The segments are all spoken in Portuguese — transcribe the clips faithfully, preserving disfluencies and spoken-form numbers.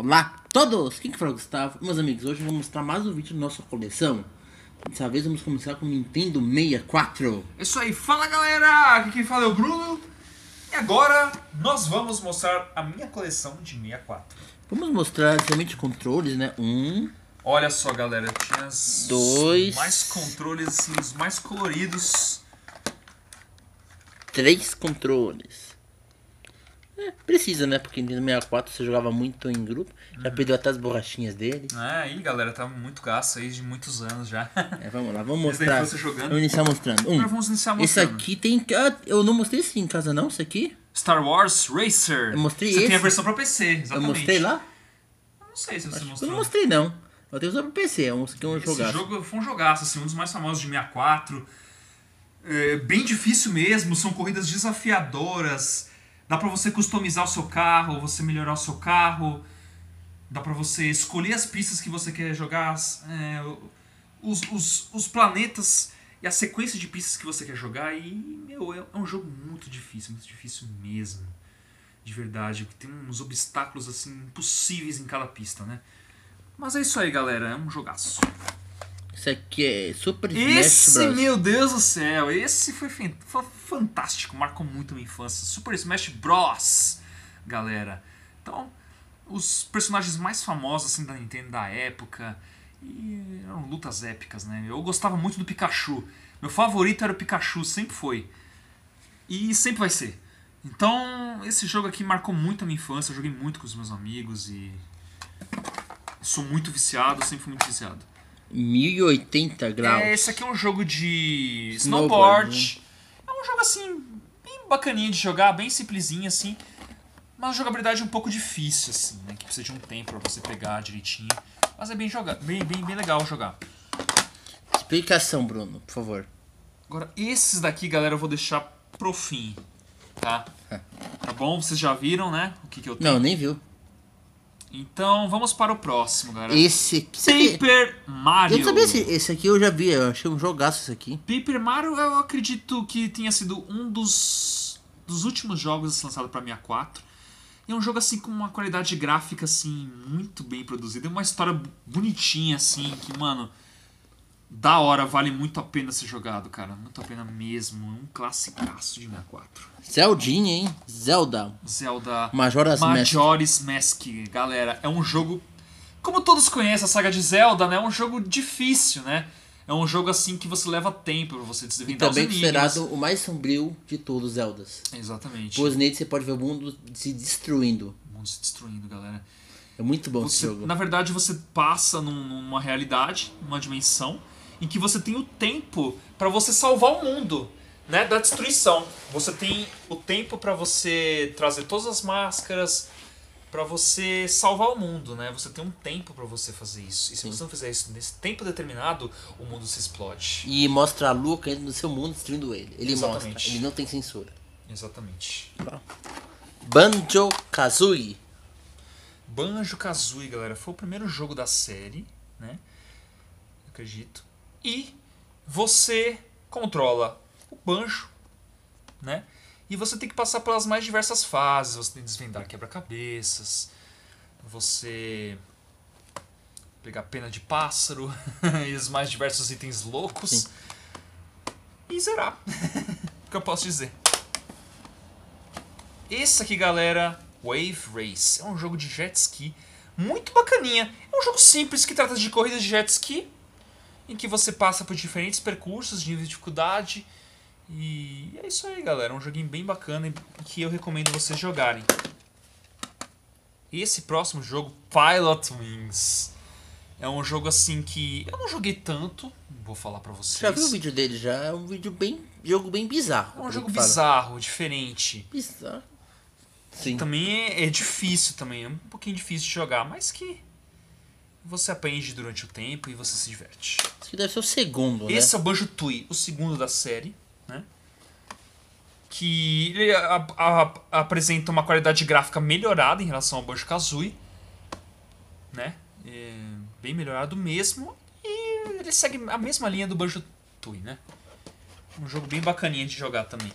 Olá a todos, quem que fala, Gustavo? Meus amigos, hoje eu vou mostrar mais um vídeo da nossa coleção. Dessa vez vamos começar com o Nintendo sessenta e quatro. Isso aí, fala galera, aqui quem fala é o Bruno. E agora nós vamos mostrar a minha coleção de sessenta e quatro. Vamos mostrar somente controles, né? Um, Olha só galera, tinha os dois, mais controles assim, os mais coloridos. Três controles. É, precisa, né? Porque no sessenta e quatro você jogava muito em grupo. Já perdeu até as borrachinhas dele. É, aí galera, tá muito gasto aí de muitos anos já. É, vamos lá, vamos Esse daí mostrar. você jogando. Vamos iniciar mostrando. Um, Agora vamos iniciar esse mostrando. aqui tem... Ah, eu não mostrei esse em casa não, esse aqui. Star Wars Racer. Eu mostrei Você esse. tem a versão pra P C, exatamente. Eu mostrei lá? Eu não sei se você Eu mostrou. não mostrei não. Eu tenho só pro P C, é um, esse aqui é um Esse jogaço. jogo foi um jogaço, assim, um dos mais famosos de sessenta e quatro. É, bem difícil mesmo, são corridas desafiadoras. Dá pra você customizar o seu carro, você melhorar o seu carro. Dá pra você escolher as pistas que você quer jogar, é, os, os, os planetas e a sequência de pistas que você quer jogar. E, meu, é, é um jogo muito difícil, muito difícil mesmo. De verdade, tem uns obstáculos assim impossíveis em cada pista, né? Mas é isso aí, galera, é um jogaço. Esse aqui é Super Smash Esse, Bros. meu Deus do céu, esse foi, foi fantástico, marcou muito a minha infância. Super Smash Bros, galera. Então, os personagens mais famosos assim da Nintendo da época, e eram lutas épicas, né? Eu gostava muito do Pikachu. Meu favorito era o Pikachu, sempre foi. E sempre vai ser. Então, esse jogo aqui marcou muito a minha infância, eu joguei muito com os meus amigos e sou muito viciado, sempre fui muito viciado. mil e oitenta graus. É, esse aqui é um jogo de Snowboard, snowboard. É um jogo assim, bem bacaninho de jogar, bem simplesinho assim. Mas uma jogabilidade um pouco difícil, assim, né? Que precisa de um tempo pra você pegar direitinho. Mas é bem, joga bem, bem, bem legal jogar. Explicação, Bruno, por favor. Agora, esses daqui, galera, eu vou deixar pro fim, tá? Tá bom? Vocês já viram, né? O que, que eu tenho? Não, nem viu. Então, vamos para o próximo, galera. Esse aqui... esse aqui- Paper Mario. Eu não sabia se esse aqui eu já vi, eu achei um jogaço esse aqui. Paper Mario, eu acredito que tenha sido um dos, dos últimos jogos lançados para sessenta e quatro. E é um jogo assim com uma qualidade gráfica assim muito bem produzida, e uma história bonitinha assim, que, mano, da hora, vale muito a pena ser jogado, cara, muito a pena mesmo, é um classicaço de sessenta e quatro. Zeldinha, hein? Zelda. Zelda Majora's Mask. Majora's Mask, galera, é um jogo, como todos conhecem a saga de Zelda, né, é um jogo difícil, né? É um jogo assim que você leva tempo pra você E desvendar os também enigmas. considerado o mais sombrio de todos os Zeldas. Exatamente. Pois nele você pode ver o mundo se destruindo. O mundo se destruindo, galera. É muito bom esse Você, jogo. na verdade, você passa num- numa realidade, numa dimensão, em que você tem o tempo pra você salvar o mundo, né, da destruição. Você tem o tempo pra você trazer todas as máscaras, pra você salvar o mundo, né? Você tem um tempo pra você fazer isso. E se Sim. você não fizer isso nesse tempo determinado, o mundo se explode. E mostra a lua caindo no seu mundo, destruindo ele. Ele Exatamente. mostra, ele não tem censura. Exatamente. Banjo-Kazooie. Banjo-Kazooie, galera, foi o primeiro jogo da série, né? Eu acredito. E você controla o banjo, né? E você tem que passar pelas mais diversas fases. Você tem que desvendar quebra-cabeças, você pegar pena de pássaro e os mais diversos itens loucos. Sim. E zerar. O que eu posso dizer? Esse aqui, galera, Wave Race. É um jogo de jet ski muito bacaninha. É um jogo simples que trata de corridas de jet ski, em que você passa por diferentes percursos de nível de dificuldade. E é isso aí, galera. É um joguinho bem bacana e que eu recomendo vocês jogarem. Esse próximo jogo, Pilot Wings, é um jogo assim que eu não joguei tanto, vou falar pra vocês. Já viu o vídeo dele já? É um vídeo bem... jogo bem bizarro. É um pelo jogo que fala. bizarro, diferente. Bizarro. Sim. Também é, é difícil também, é um pouquinho difícil de jogar, mas que você aprende durante o tempo e você se diverte. Esse aqui deve ser o segundo, Esse né? é o Banjo-Tooie, o segundo da série, né? Que ele a- a- apresenta uma qualidade gráfica melhorada em relação ao Banjo-Kazooie, né? É bem melhorado mesmo, e ele segue a mesma linha do Banjo-Tooie, né? Um jogo bem bacaninha de jogar também.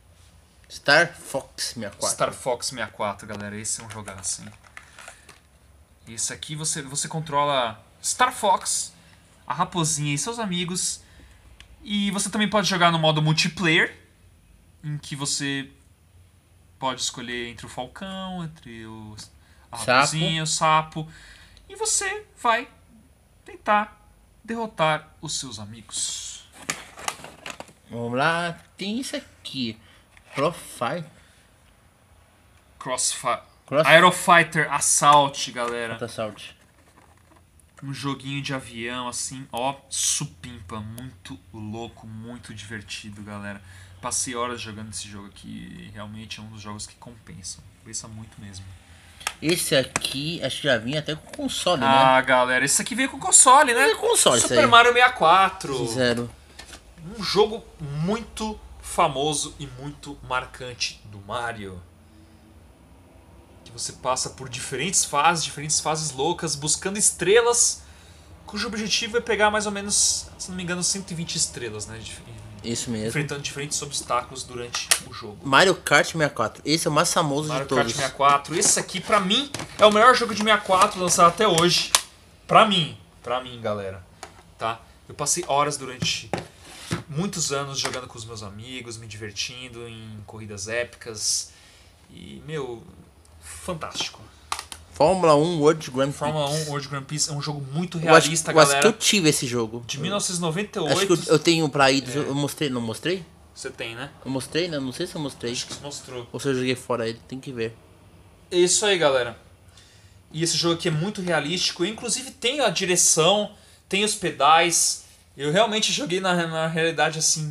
Star Fox sessenta e quatro. Star Fox sessenta e quatro, galera, esse é um jogaço, hein? Esse aqui você, você controla Star Fox, a raposinha e seus amigos. E você também pode jogar no modo multiplayer, em que você pode escolher entre o falcão, entre o, a raposinha, o sapo. E você vai tentar derrotar os seus amigos. Vamos lá, tem isso aqui. Profile. Crossfire. Cross... Aerofighter Assault, galera. Assault. Um joguinho de avião, assim, ó, supimpa. Muito louco, muito divertido, galera. Passei horas jogando esse jogo aqui e realmente é um dos jogos que compensam. Compensa muito mesmo. Esse aqui, acho que já vinha até com console, ah, né? Ah, galera, esse aqui veio com console, né? Veio com console, Super Mario sessenta e quatro. Zero. Um jogo muito famoso e muito marcante do Mario. Que você passa por diferentes fases, diferentes fases loucas, buscando estrelas, cujo objetivo é pegar mais ou menos, se não me engano, cento e vinte estrelas, né? Isso mesmo. Enfrentando diferentes obstáculos durante o jogo. Mario Kart sessenta e quatro. Esse é o mais famoso Mario de todos. Mario Kart sessenta e quatro. Esse aqui, pra mim, é o melhor jogo de sessenta e quatro lançado até hoje. Pra mim. Pra mim, galera. Tá? Eu passei horas durante muitos anos jogando com os meus amigos, me divertindo em corridas épicas. E, meu, fantástico. Fórmula um World Grand Prix. Fórmula um World Grand Prix é um jogo muito realista, eu acho, galera. Eu acho que eu tive esse jogo. De mil novecentos e noventa e oito. Acho que eu, eu tenho pra ir. É. Eu mostrei, não mostrei? Você tem, né? Eu mostrei, né? Não sei se eu mostrei. Acho que você mostrou. Ou se eu joguei fora ele, tem que ver. É isso aí, galera. E esse jogo aqui é muito realístico. Inclusive tem a direção, tem os pedais. Eu realmente joguei na, na realidade assim...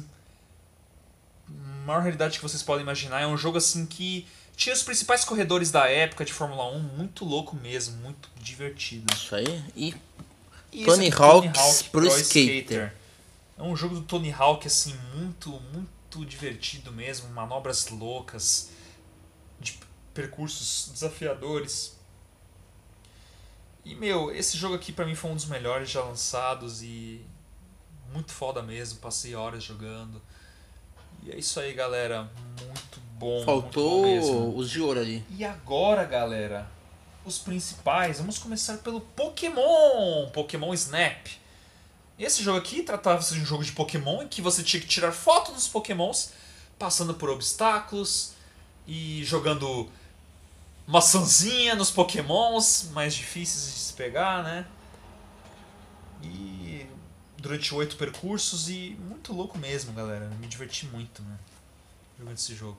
A maior realidade que vocês podem imaginar. É um jogo assim que tinha os principais corredores da época de Fórmula um. Muito louco mesmo, muito divertido. Isso aí. E, e Tony Hawk's Pro Skater. É um jogo do Tony Hawk assim, muito, muito divertido mesmo. Manobras loucas, de percursos desafiadores. E, meu, esse jogo aqui pra mim foi um dos melhores já lançados e muito foda mesmo. Passei horas jogando. E é isso aí, galera. Muito bom. Faltou muito bom mesmo. os de ouro ali. E agora, galera, os principais. Vamos começar pelo Pokémon. Pokémon Snap. Esse jogo aqui tratava-se de um jogo de Pokémon em que você tinha que tirar foto dos Pokémons, passando por obstáculos e jogando maçãzinha nos Pokémons mais difíceis de se pegar, né? E durante oito percursos e muito louco mesmo, galera. Me diverti muito, né? Jogando esse jogo.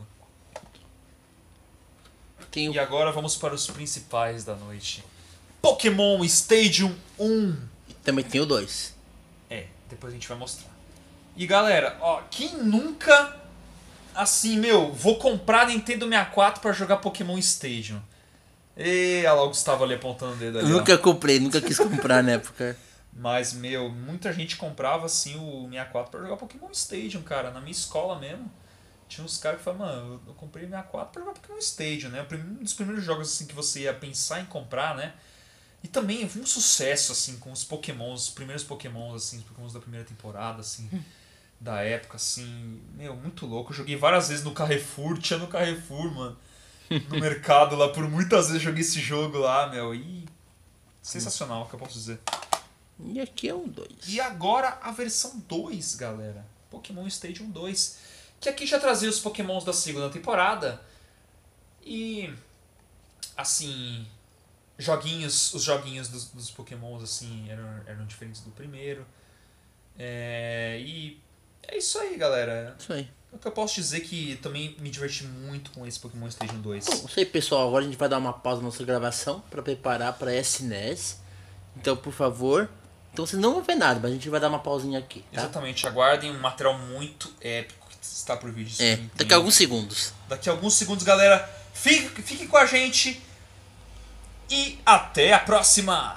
Tem o... E agora vamos para os principais da noite. Pokémon Stadium um. E também tem o dois. É, depois a gente vai mostrar. E galera, ó, quem nunca, assim, meu, vou comprar Nintendo sessenta e quatro pra jogar Pokémon Stadium. E olha lá o Gustavo ali apontando o dedo ali. Eu nunca ó. comprei, nunca quis comprar na época. Mas, meu, muita gente comprava, assim, o sessenta e quatro pra jogar Pokémon Stadium, cara. Na minha escola mesmo. Tinha uns caras que falavam, mano, eu comprei o sessenta e quatro pra jogar Pokémon Stadium, né? Um dos primeiros jogos, assim, que você ia pensar em comprar, né? E também foi um sucesso, assim, com os Pokémons, os primeiros Pokémons, assim, os Pokémons da primeira temporada, assim, da época, assim, meu, muito louco. Eu joguei várias vezes no Carrefour, tinha no Carrefour, mano, no mercado lá, por muitas vezes joguei esse jogo lá, meu, e sensacional, o que eu posso dizer. E aqui é um dois. E agora a versão dois, galera, Pokémon Stadium dois, que aqui já trazia os Pokémons da segunda temporada, e, assim... Joguinhos, os joguinhos dos, dos Pokémons assim, eram, eram diferentes do primeiro. É, e é isso aí, galera. Isso aí. O que eu posso dizer que também me diverti muito com esse Pokémon Stadium dois. Bom, isso aí, pessoal. Agora a gente vai dar uma pausa na nossa gravação para preparar para S N E S. Então, por favor. Então vocês não vão ver nada, mas a gente vai dar uma pausinha aqui. Tá? Exatamente, aguardem um material muito épico que está por vir. É, daqui a alguns segundos. Daqui a alguns segundos, galera. Fique, fique com a gente. E até a próxima!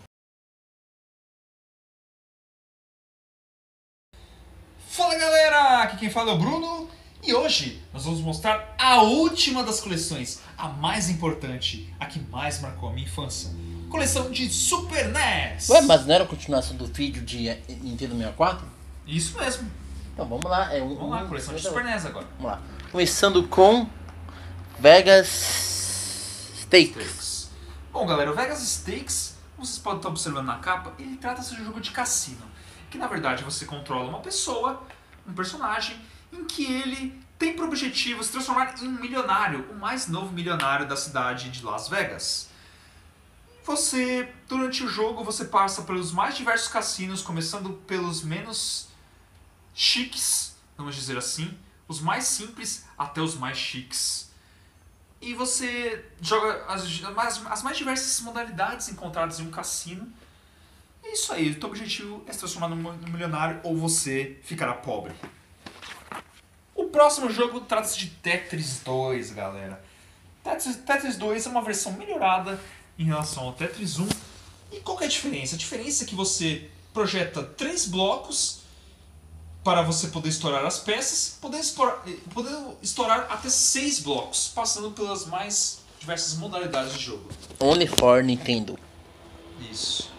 Fala galera, aqui quem fala é o Bruno e hoje nós vamos mostrar a última das coleções, a mais importante, a que mais marcou a minha infância. Coleção de Super N E S! Ué, mas não era a continuação do vídeo de Nintendo sessenta e quatro? Isso mesmo! Então vamos lá, é um. Vamos lá, coleção de Super N E S agora. Vamos lá. Começando com Vegas Stakes. Bom, galera, o Vegas Stakes, como vocês podem estar observando na capa, ele trata-se de um jogo de cassino. Que na verdade você controla uma pessoa, um personagem, em que ele tem por objetivo se transformar em um milionário, o mais novo milionário da cidade de Las Vegas. Você, durante o jogo, você passa pelos mais diversos cassinos, começando pelos menos chiques, vamos dizer assim, os mais simples até os mais chiques. E você joga as, as, as mais diversas modalidades encontradas em um cassino. É isso aí, o teu objetivo é se transformar num milionário ou você ficará pobre. O próximo jogo trata-se de Tetris dois, galera. Tetris, Tetris dois é uma versão melhorada em relação ao Tetris um. E qual que é a diferença? A diferença é que você projeta três blocos para você poder estourar as peças, podendo estourar, podendo estourar até seis blocos, passando pelas mais diversas modalidades de jogo. Only for Nintendo. Isso.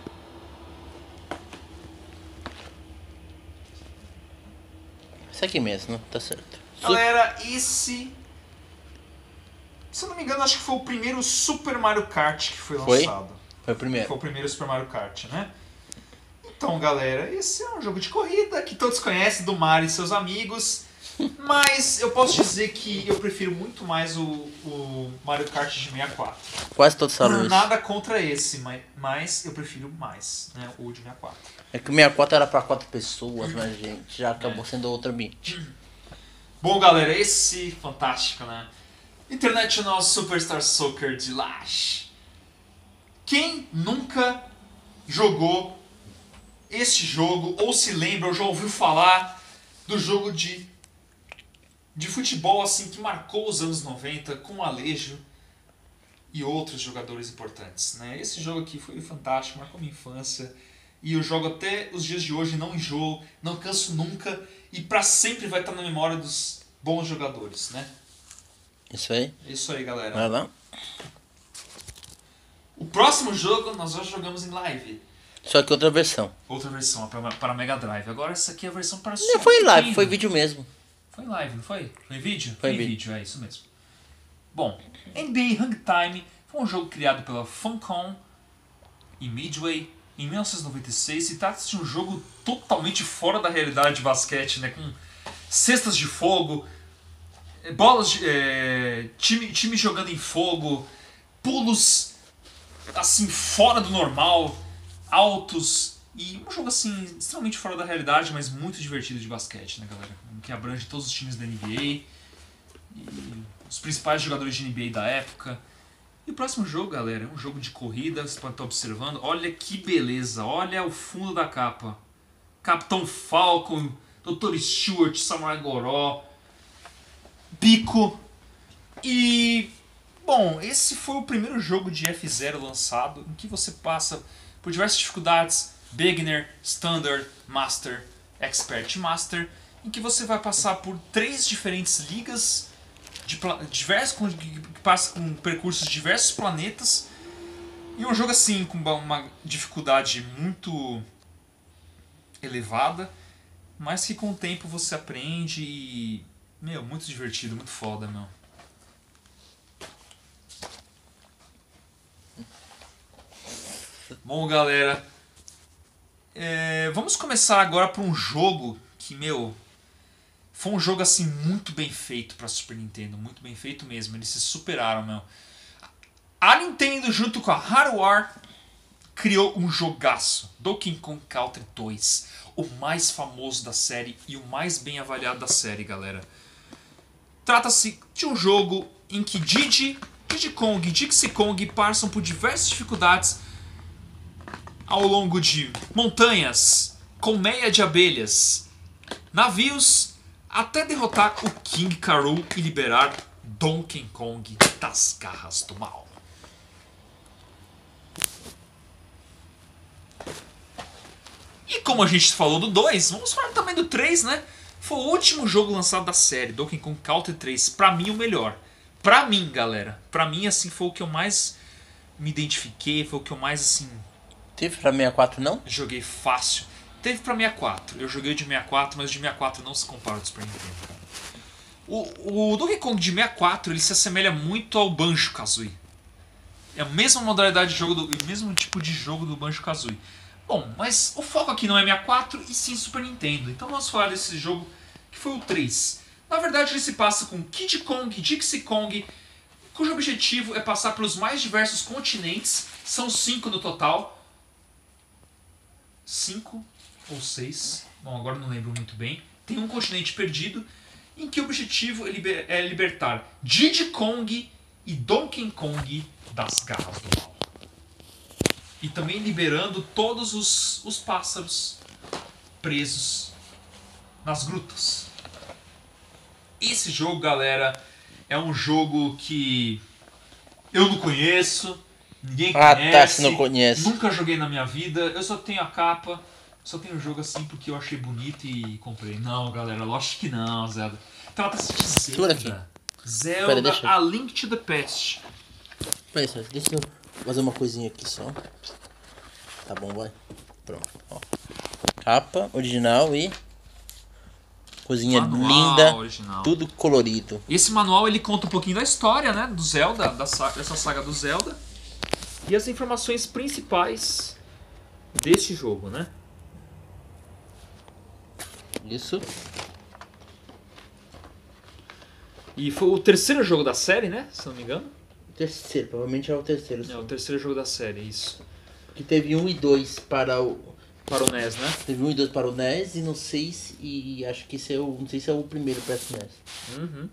Isso aqui mesmo, tá certo. Galera, esse... Se eu não me engano, acho que foi o primeiro Super Mario Kart que foi lançado. Foi? Foi o primeiro. Foi o primeiro Super Mario Kart, né? Então, galera, esse é um jogo de corrida que todos conhecem, do Mario e seus amigos. Mas eu posso dizer que eu prefiro muito mais o, o Mario Kart de sessenta e quatro. Quase todos falam isso. Nada contra esse, mas, mas eu prefiro mais, né, o de sessenta e quatro. É que o sessenta e quatro era pra quatro pessoas, mas gente, já acabou é. sendo outro ambiente. Bom, galera, esse fantástico, né? International Superstar Soccer de Lash. Quem nunca jogou este jogo, ou se lembra, ou já ouviu falar do jogo de, de futebol assim que marcou os anos noventa com o Alejo e outros jogadores importantes, né? Esse jogo aqui foi fantástico, marcou minha infância. E eu jogo até os dias de hoje, não enjoo, não canso nunca. E pra sempre vai estar na memória dos bons jogadores, né? Isso aí. Isso aí, galera. Vai lá. O próximo jogo nós já jogamos em live. Só que outra versão. Outra versão, para, para Mega Drive. Agora essa aqui é a versão para Super Não foi em live, Nintendo. foi vídeo mesmo. Foi em live, não foi? Foi em vídeo? Foi em vídeo. vídeo, é isso mesmo. Bom, N B A Hang Time foi um jogo criado pela Funcom e Midway em mil novecentos e noventa e seis e trata-se de um jogo totalmente fora da realidade de basquete, né? Com cestas de fogo, bolas de, é, time, time jogando em fogo, pulos assim fora do normal, altos, e um jogo assim extremamente fora da realidade, mas muito divertido de basquete, né, galera? Que abrange todos os times da N B A e os principais jogadores de N B A da época. E o próximo jogo, galera, é um jogo de corrida, vocês podem estar observando. Olha que beleza, olha o fundo da capa. Capitão Falcon, doutor Stewart, Samurai Goró, Pico. E, bom, esse foi o primeiro jogo de F zero lançado, em que você passa por diversas dificuldades, Beginner, Standard, Master, Expert e Master, em que você vai passar por três diferentes ligas, de diversos, que passa com percursos de diversos planetas, e um jogo assim com uma dificuldade muito elevada, mas que com o tempo você aprende e, meu, muito divertido, muito foda, meu. Bom, galera, é, vamos começar agora por um jogo que, meu, foi um jogo assim muito bem feito para Super Nintendo, muito bem feito mesmo, eles se superaram, meu. A Nintendo, junto com a Hardware, criou um jogaço, Donkey Kong Country dois, o mais famoso da série e o mais bem avaliado da série, galera. Trata-se de um jogo em que Diddy, Diddy Kong e Dixie Kong passam por diversas dificuldades ao longo de montanhas, colmeia de abelhas, navios, até derrotar o King K. Rool e liberar Donkey Kong das garras do mal. E como a gente falou do dois, vamos falar também do três, né? Foi o último jogo lançado da série, Donkey Kong Country três. Pra mim, o melhor. Pra mim, galera. Pra mim, assim, foi o que eu mais me identifiquei, foi o que eu mais, assim... Teve pra sessenta e quatro, não? Joguei fácil. Teve pra sessenta e quatro. Eu joguei o de sessenta e quatro, mas o de sessenta e quatro não se compara ao do Super Nintendo, cara. O, o Donkey Kong de sessenta e quatro, ele se assemelha muito ao Banjo-Kazooie. É a mesma modalidade de jogo, do, o mesmo tipo de jogo do Banjo-Kazooie. Bom, mas o foco aqui não é sessenta e quatro e sim Super Nintendo. Então vamos falar desse jogo que foi o três. Na verdade ele se passa com Kid Kong e Dixie Kong, cujo objetivo é passar pelos mais diversos continentes. São cinco no total. Cinco ou seis. Bom, agora não lembro muito bem. Tem um continente perdido, em que o objetivo é, liber é libertar Diddy Kong e Donkey Kong das garras do mal. E também liberando todos os, os pássaros presos nas grutas. Esse jogo, galera, é um jogo que eu não conheço, ninguém Ah, conhece. tá, você não conhece. Nunca joguei na minha vida, eu só tenho a capa, só tenho o jogo assim porque eu achei bonito e comprei. Não, galera, lógico que não, Zelda. Trata-se de Segura aqui. Zelda. Zelda, Pera, deixa eu- A Link to the Past. Peraí, só, deixa eu fazer uma coisinha aqui só. Tá bom, vai. Pronto, ó. Capa original e coisinha Manual linda, original. tudo colorido. Esse manual ele conta um pouquinho da história, né, do Zelda, da sa- dessa saga do Zelda. E as informações principais deste jogo, né? Isso. E foi o terceiro jogo da série, né? Se não me engano. Terceiro, provavelmente é o terceiro. É o terceiro jogo da série, isso. Que teve um e dois para o. Para o N E S, né? Teve um e dois para o N E S e não sei se. E acho que esse é o. Não sei se é o primeiro para o N E S. Uhum.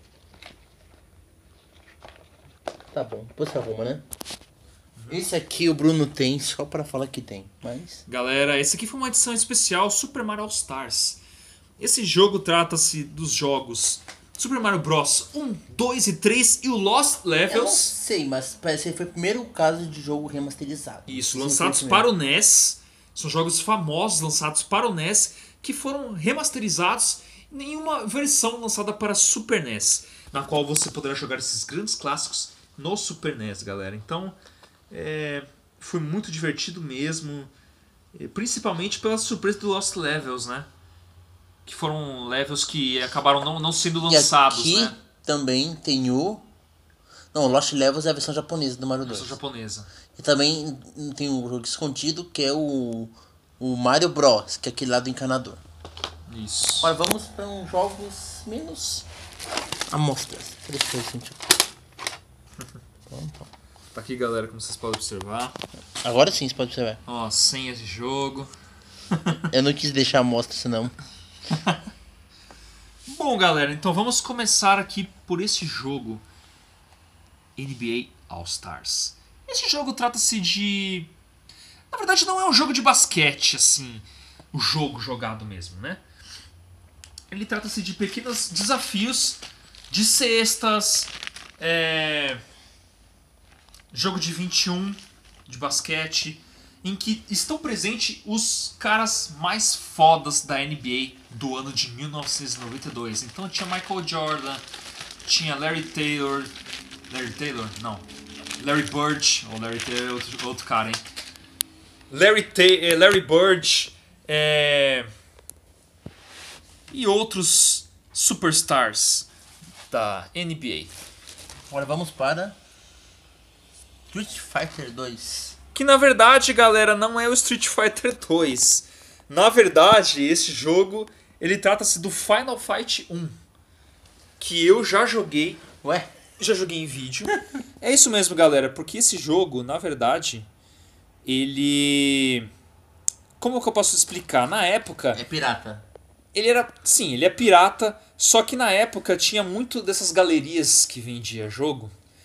Tá bom, depois você arruma, né? Esse aqui o Bruno tem só pra falar que tem, mas. Galera, esse aqui foi uma edição especial Super Mario All Stars. Esse jogo trata-se dos jogos Super Mario Bros. um, dois e três e o Lost Eu não Levels. sei, mas parece que foi o primeiro caso de jogo remasterizado. Isso, Esse lançados foi o para primeiro. o N E S. São jogos famosos lançados para o N E S que foram remasterizados em uma versão lançada para Super N E S, na qual você poderá jogar esses grandes clássicos no Super N E S, galera. Então, é, foi muito divertido mesmo, eh, principalmente pela surpresa do Lost Levels, né? Que foram levels que acabaram não, não sendo lançados, E aqui né? também tem o. Não, Lost Levels é a versão japonesa do Mario Na versão dois. japonesa. E também tem um jogo escondido que é o. O Mario Bros, que é aquele lá do encanador. Isso. Agora vamos para uns jogos menos amostras. Deixa eu sentir. Tá aqui, galera, como vocês podem observar. Agora sim, você pode observar. Ó, senhas de jogo. Eu não quis deixar a amostra, senão. Bom, galera, então vamos começar aqui por esse jogo, N B A All Stars. Esse jogo trata-se de... Na verdade não é um jogo de basquete, assim, o jogo jogado mesmo, né? Ele trata-se de pequenos desafios de cestas, é... jogo de vinte e um de basquete, em que estão presentes os caras mais fodas da N B A do ano de mil novecentos e noventa e dois. Então tinha Michael Jordan, tinha Larry Taylor, Larry Taylor? Não. Larry Bird, ou Larry Taylor é outro, outro cara, hein? Larry, Ta eh, Larry Bird é... e outros superstars da N B A. Agora vamos para. Street Fighter dois. Que na verdade, galera, não é o Street Fighter dois. Na verdade, esse jogo, ele trata-se do Final Fight um. Que eu já joguei, Ué? já joguei em vídeo. É isso mesmo, galera, porque esse jogo, na verdade, ele... Como que eu posso explicar? Na época, É pirata. ele era... Sim, ele é pirata, só que na época tinha muito dessas galerias que vendia jogo.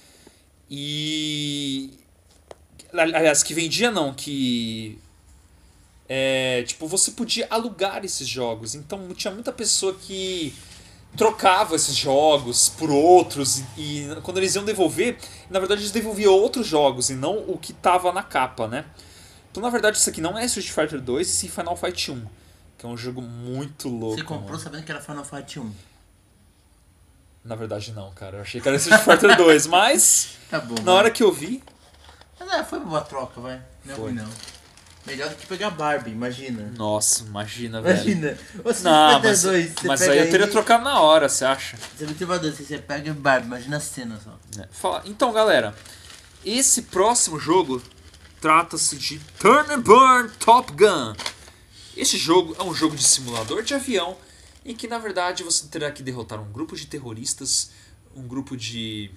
E... Aliás, que vendia não, que... É, tipo, você podia alugar esses jogos. Então tinha muita pessoa que trocava esses jogos por outros. E, e quando eles iam devolver, na verdade eles devolviam outros jogos e não o que tava na capa, né? Então na verdade isso aqui não é Street Fighter dois, sim Final Fight um. Que é um jogo muito louco. Você comprou mano. sabendo que era Final Fight um. Na verdade não, cara. Eu achei que era Street Fighter dois, mas Tá bom. na vai. hora que eu vi... Mas é, foi boa troca, vai. Não é Foi. ruim, não. Melhor do que pegar Barbie, imagina. Nossa, imagina, velho. Imagina. Você Não, pega mas, dois, você mas pega aí eu teria ele- trocado na hora, você acha? Você vai ter uma dois, você pega Barbie, imagina a cena só. É. Fala- Então, galera, esse próximo jogo trata-se de Turn and Burn Top Gun. Este jogo é um jogo de simulador de avião em que, na verdade, você terá que derrotar um grupo de terroristas, um grupo de,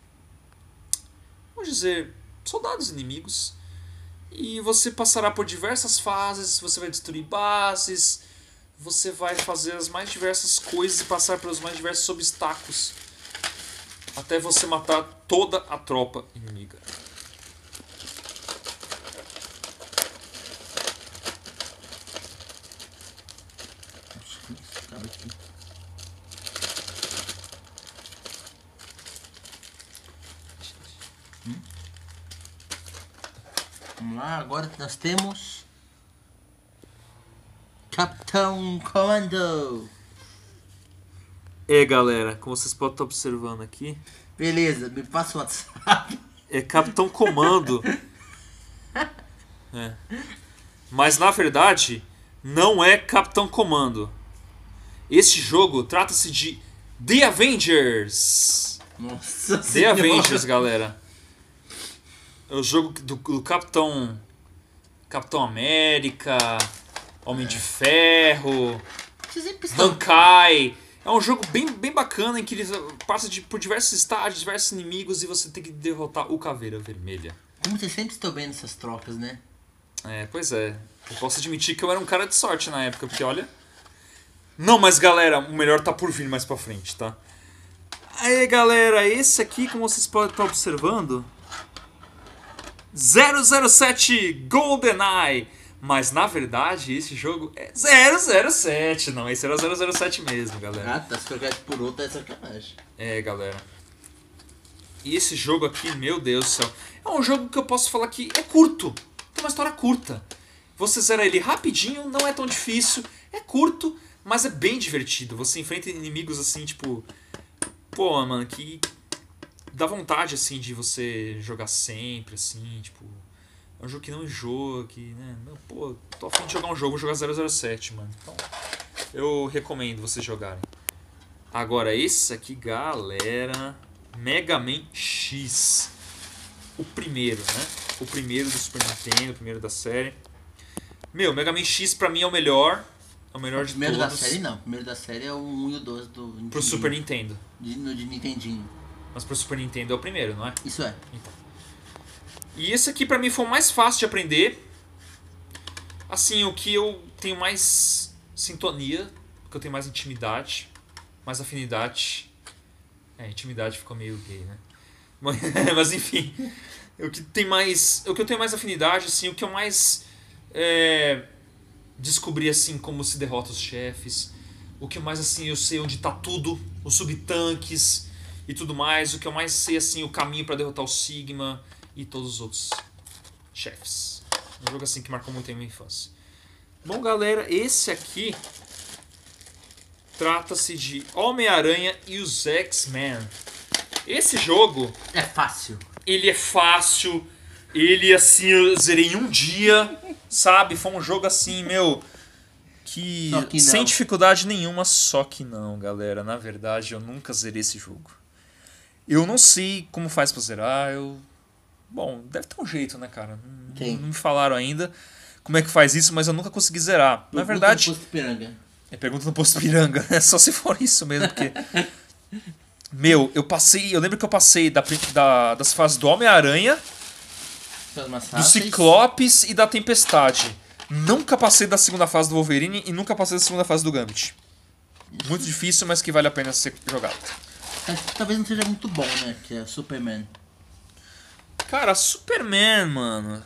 vamos dizer, soldados inimigos. E você passará por diversas fases, você vai destruir bases, você vai fazer as mais diversas coisas e passar pelos mais diversos obstáculos até você matar toda a tropa inimiga. Vamos lá, agora nós temos Capitão Comando. É, galera, como vocês podem estar observando aqui, Beleza, me passa o WhatsApp. é Capitão Comando. É. Mas na verdade, não é Capitão Comando. Este jogo trata-se de The Avengers. Nossa The Senhora. Avengers, galera. É o jogo do, do Capitão Capitão América, Homem de Ferro, Vocês sempre estão... Hankai. É um jogo bem, bem bacana em que ele passa de, por diversos estágios, diversos inimigos e você tem que derrotar o Caveira Vermelha. Como vocês sempre estão vendo essas trocas, né? É, pois é. Eu posso admitir que eu era um cara de sorte na época, porque olha... Não, mas galera, o melhor tá por vir mais pra frente, tá? Aí, galera, esse aqui, como vocês podem estar observando... zero zero sete GoldenEye. Mas na verdade esse jogo é zero zero sete. Não, esse era zero zero sete mesmo, galera. Ah, tá, se trocar por outro é sacanagem. É, galera. E esse jogo aqui, meu Deus do céu, é um jogo que eu posso falar que é curto. Tem uma história curta. Você zera ele rapidinho, não é tão difícil. É curto, mas é bem divertido. Você enfrenta inimigos assim, tipo... Pô, mano, que... dá vontade, assim, de você jogar sempre, assim, tipo... É um jogo que não enjoa, que, né... Pô, tô a fim de jogar um jogo, vou jogar zero zero sete, mano. Então, eu recomendo vocês jogarem. Agora, esse aqui, galera... Mega Man X. O primeiro, né? O primeiro do Super Nintendo, o primeiro da série. Meu, Mega Man X pra mim é o melhor. É o melhor O de primeiro todos. da série não, o primeiro da série é o um e o dois do Nintendinho. Pro Super Nintendo. De, no de Nintendinho. Mas pro Super Nintendo é o primeiro, não é? Isso é. Então. E esse aqui pra mim foi o mais fácil de aprender. Assim, o que eu tenho mais sintonia, o que eu tenho mais intimidade, mais afinidade. É, intimidade ficou meio gay, né? Mas, mas enfim, o que tem mais, o que eu tenho mais afinidade, assim, o que eu mais é, descobri assim como se derrota os chefes, o que mais assim eu sei onde tá tudo, os subtanques e tudo mais, o que eu mais sei assim o caminho pra derrotar o Sigma e todos os outros chefes. Um jogo assim que marcou muito a minha infância. Bom, galera, esse aqui trata-se de Homem-Aranha e os X-Men. Esse jogo, É fácil. ele é fácil, ele assim eu zerei em um dia, sabe? Foi um jogo assim, meu, que, Só que não. sem dificuldade nenhuma, só que não, galera. Na verdade, eu nunca zerei esse jogo. Eu não sei como faz pra zerar, eu... Bom, deve ter um jeito, né, cara? Não, Tem. não me falaram ainda como é que faz isso, mas eu nunca consegui zerar. Na Pergunta verdade... no Posto Piranga. É pergunta no Posto Piranga, né? Só se for isso mesmo, porque... Meu, eu passei... Eu lembro que eu passei da, da, das fases do Homem-Aranha, do Ciclopes e da Tempestade. Nunca passei da segunda fase do Wolverine e nunca passei da segunda fase do Gambit. Muito difícil, mas que vale a pena ser jogado. Talvez não seja muito bom, né? Que é Superman. Cara, Superman, mano...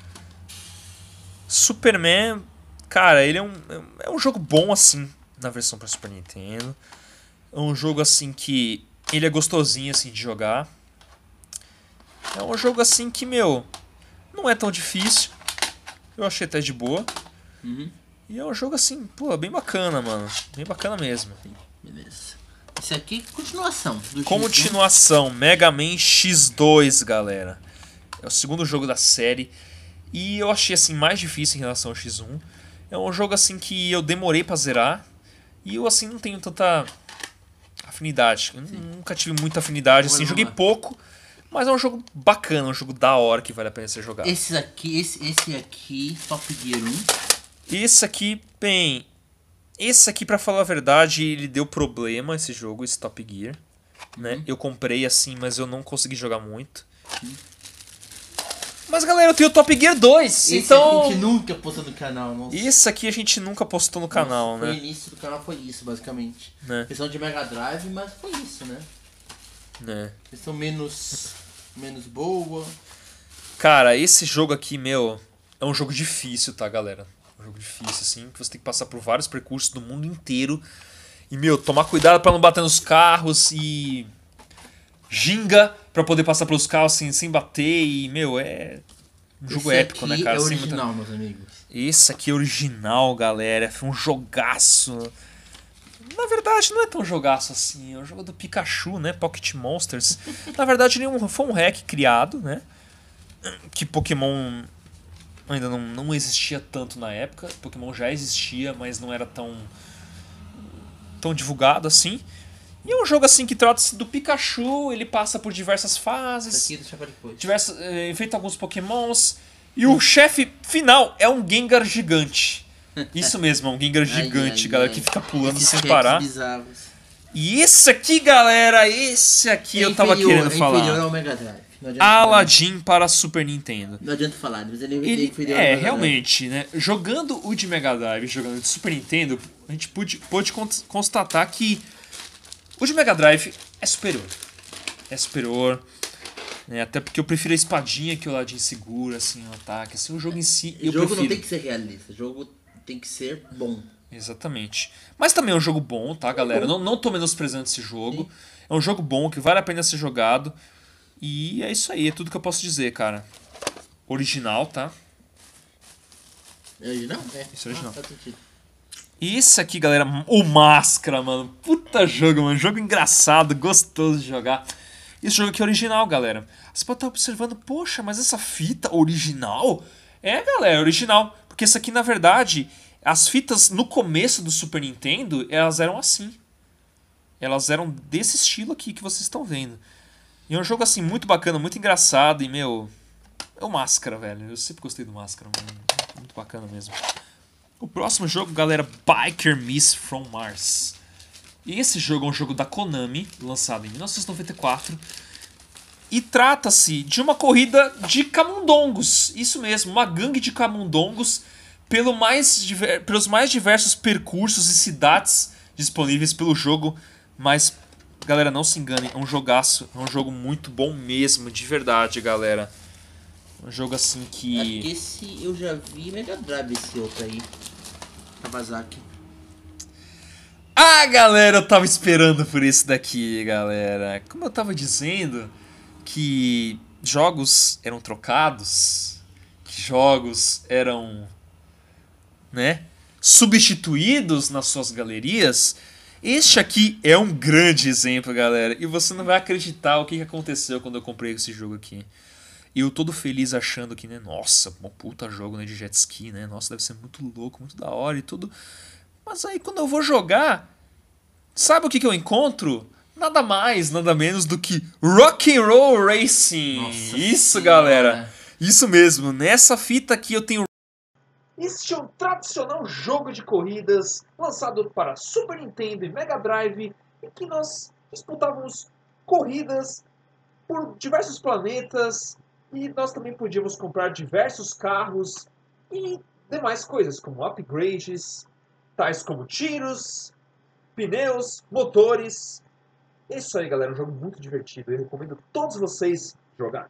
Superman... Cara, ele é um, é um jogo bom assim, na versão para Super Nintendo. É um jogo assim que ele é gostosinho assim de jogar. É um jogo assim que, meu, não é tão difícil. Eu achei até de boa. Uhum. E é um jogo assim, pô, bem bacana, mano. Bem bacana mesmo. Beleza. Esse aqui é continuação. Do Continuação, Mega Man X dois, galera. É o segundo jogo da série. E eu achei assim mais difícil em relação ao X um. É um jogo assim que eu demorei pra zerar. E eu assim não tenho tanta afinidade. Eu nunca tive muita afinidade, assim, Vamos joguei lá. pouco, Mas é um jogo bacana, um jogo da hora que vale a pena ser jogado. Esse aqui, esse, esse aqui, Top Gear um. Esse aqui, bem... Esse aqui, pra falar a verdade, ele deu problema, esse jogo, esse Top Gear. Né? Uhum. Eu comprei assim, mas eu não consegui jogar muito. Uhum. Mas galera, eu tenho o Top Gear dois. Esse então... a gente nunca postou no canal, nossa. Isso aqui a gente nunca postou no Nossa, canal, foi né? O início do canal foi isso, basicamente. Né? Questão de Mega Drive, mas foi isso, né? Né? Questão menos, menos boa. Cara, esse jogo aqui, meu, é um jogo difícil, tá, galera? Um jogo difícil, assim, que você tem que passar por vários percursos do mundo inteiro. E, meu, tomar cuidado pra não bater nos carros e... ginga pra poder passar pelos carros assim, sem bater. E, meu, é um jogo Esse épico, aqui né, cara? É Sem original, muita... meus amigos. Esse aqui é original, galera. Foi um jogaço. Na verdade, não é tão jogaço assim. É um jogo do Pikachu, né? Pocket Monsters. Na verdade, ele foi um hack criado, né? Que Pokémon ainda não, não existia tanto na época. Pokémon já existia, mas não era tão, tão divulgado assim. E é um jogo assim que trata-se do Pikachu, ele passa por diversas fases. Isso aqui deixa pra depois. Diversas, eh, enfrenta alguns Pokémons. E o chefe final é um Gengar gigante. Isso mesmo, é um Gengar gigante, ai, ai, galera, ai. que fica pulando Esses sem hacks parar. bizarros. E esse aqui, galera, esse aqui É eu tava inferior, querendo é falar. inferior ao Mega Drive. Não adianta Aladdin para Super Nintendo. falar. Não adianta falar, mas ele, Ele, é inferior ao é, Mega Drive. realmente, né? Jogando o de Mega Drive e jogando o de Super Nintendo, a gente pôde, pôde cons- constatar que o de Mega Drive é superior. É superior. Né? Até porque eu prefiro a espadinha que o Aladdin segura, assim, o ataque. Assim, o jogo em si, O eu jogo prefiro. não tem que ser realista, o jogo tem que ser bom. Exatamente. Mas também é um jogo bom, tá, galera? Não, não tô menosprezando esse jogo. Sim. É um jogo bom, que vale a pena ser jogado. E é isso aí, é tudo que eu posso dizer, cara. Original, tá? É original? É. Isso é original. Ah, faz sentido. E esse aqui, galera, o Máscara, mano. Puta jogo, mano. Jogo engraçado, gostoso de jogar. Esse jogo aqui é original, galera. Você pode estar observando, poxa, mas essa fita original? É, galera, original. Porque isso aqui, na verdade, as fitas no começo do Super Nintendo, elas eram assim. Elas eram desse estilo aqui que vocês estão vendo. E é um jogo, assim, muito bacana, muito engraçado. E, meu, é o Máscara, velho. Eu sempre gostei do Máscara, mano. Muito bacana mesmo. O próximo jogo, galera, Biker Miss from Mars. E esse jogo é um jogo da Konami, lançado em mil novecentos e noventa e quatro. E trata-se de uma corrida de camundongos. Isso mesmo, uma gangue de camundongos pelo mais diver... pelos mais diversos percursos e cidades disponíveis pelo jogo. Mas, galera, não se enganem, é um jogaço. É um jogo muito bom mesmo, de verdade, galera. Um jogo assim que... Acho que esse eu já vi Mega Drive, esse outro aí. Kawasaki. Ah, galera, eu tava esperando por isso daqui, galera. Como eu tava dizendo que jogos eram trocados, que jogos eram, né, substituídos nas suas galerias, este aqui é um grande exemplo, galera. E você não vai acreditar o que aconteceu quando eu comprei esse jogo aqui. E eu todo feliz achando que, né, nossa, um puta jogo, né, de jet ski, né, nossa, deve ser muito louco, muito da hora e tudo. Mas aí quando eu vou jogar, sabe o que, que eu encontro? Nada mais, nada menos do que Rock'n'Roll Racing. Nossa Isso, senhora. galera. Isso mesmo. Nessa fita aqui eu tenho... Este é um tradicional jogo de corridas lançado para Super Nintendo e Mega Drive, em que nós disputávamos corridas por diversos planetas e nós também podíamos comprar diversos carros e demais coisas, como upgrades, tais como tiros, pneus, motores. Isso aí, galera, é um jogo muito divertido. Eu recomendo a todos vocês jogar.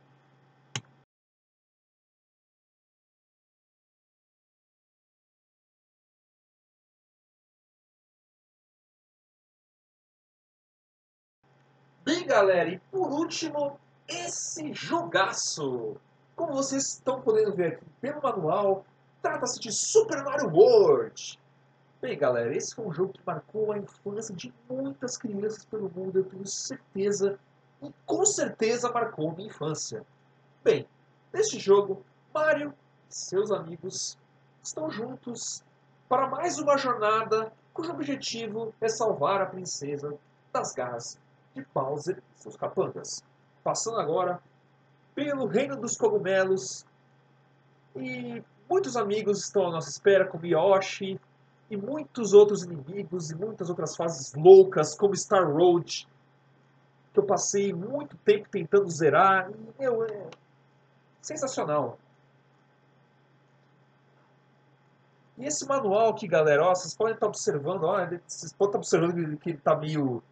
Bem, galera, e por último, esse jogaço. Como vocês estão podendo ver aqui pelo manual, trata-se de Super Mario World. Bem, galera, esse foi um jogo que marcou a infância de muitas crianças pelo mundo, eu tenho certeza, e com certeza marcou minha infância. Bem, neste jogo, Mario e seus amigos estão juntos para mais uma jornada cujo objetivo é salvar a princesa das garras de Bowser e seus capangas. passando agora pelo Reino dos Cogumelos. E muitos amigos estão à nossa espera, como Yoshi, e muitos outros inimigos, e muitas outras fases loucas, como Star Road, que eu passei muito tempo tentando zerar, e, meu, é sensacional. E esse manual aqui, galera, ó, vocês podem estar observando, ó, vocês podem estar observando que ele está meio,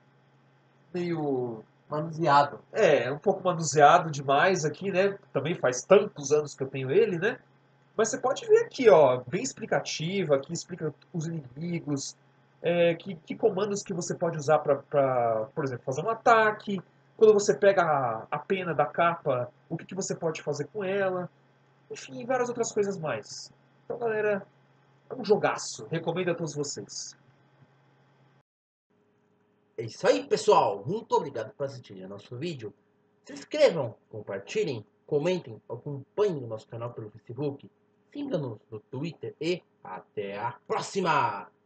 meio, Manuseado. é, um pouco manuseado demais aqui, né? Também faz tantos anos que eu tenho ele, né? Mas você pode ver aqui, ó, bem explicativo, aqui explica os inimigos, é, que, que comandos que você pode usar para, por exemplo, fazer um ataque. Quando você pega a, a pena da capa, o que, que você pode fazer com ela. Enfim, várias outras coisas mais. Então, galera, é um jogaço. Recomendo a todos vocês. É isso aí, pessoal. Muito obrigado por assistirem ao nosso vídeo. Se inscrevam, compartilhem, comentem, acompanhem o nosso canal pelo Facebook, siga-nos no Twitter e até a próxima!